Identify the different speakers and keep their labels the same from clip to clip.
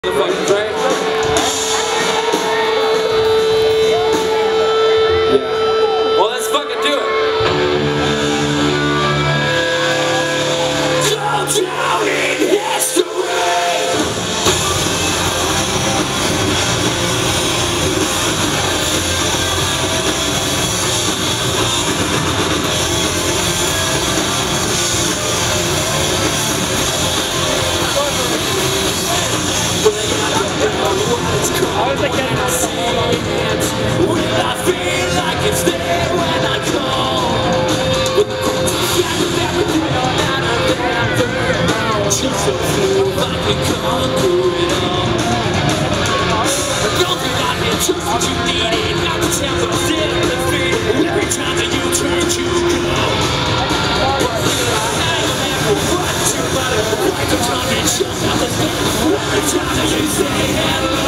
Speaker 1: The fucking track. Yeah. Well, let's fucking do it. Downtown in history.
Speaker 2: I was like getting
Speaker 1: When I feel like it's there when I call. With the cold of everything that I've ever just so prove I can conquer it all. Don't think I can choose what you needed. Not to tell but I'm still defeated. Every time that you turn you go. I never want to, but I don't try to shut out the thing. Every time that you say hello.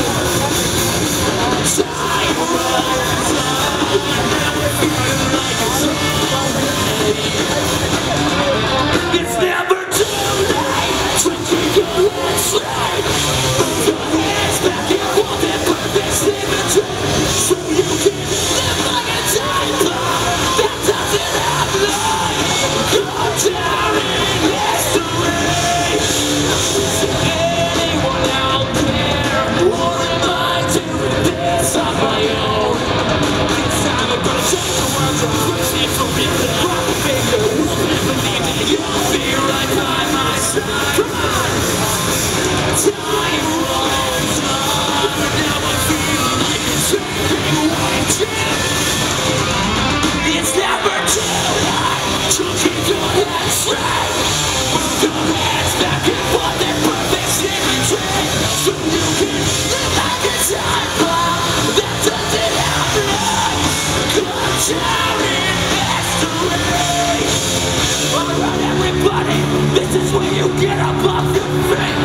Speaker 1: It's never too late to keep your hands straight. Move your hands back and forth in perfect symmetry, so you can live like a time bomb that doesn't have life. Go down in history. Is anyone out there? Or am I doing this on my own? This time I'm gonna take the words and push it from me. Rock a finger, we'll never leave it. You'll be right by my side. Come on! Time rolls on. Now I feel like it's taking away time. It's never too late to keep your head straight. Move your hands back and forth in perfect symmetry, so you can live like a time bomb that doesn't have life. Come down in history. Alright everybody, this is where you get up off your feet.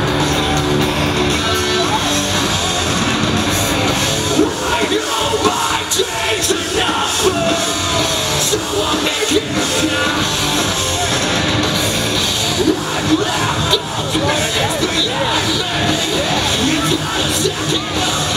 Speaker 1: I know my days are numbered, so I'm making a count. I've left all the minutes behind me. It's not a second.